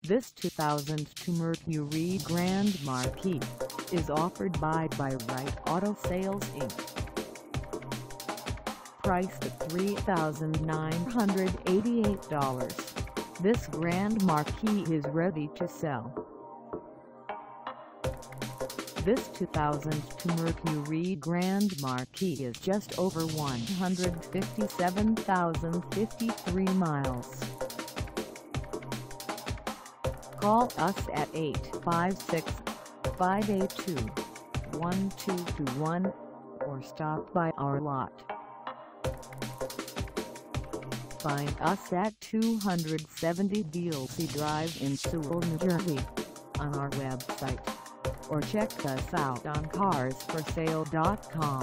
This 2002 Mercury Grand Marquis is offered by Rite Auto Sales Inc. Priced at $3,988, this Grand Marquis is ready to sell. This 2002 Mercury Grand Marquis is just over 157,053 miles. Call us at 856-582-1221 or stop by our lot. Find us at 270 Delsea Drive in Sewell, New Jersey, on our website, or check us out on carsforsale.com.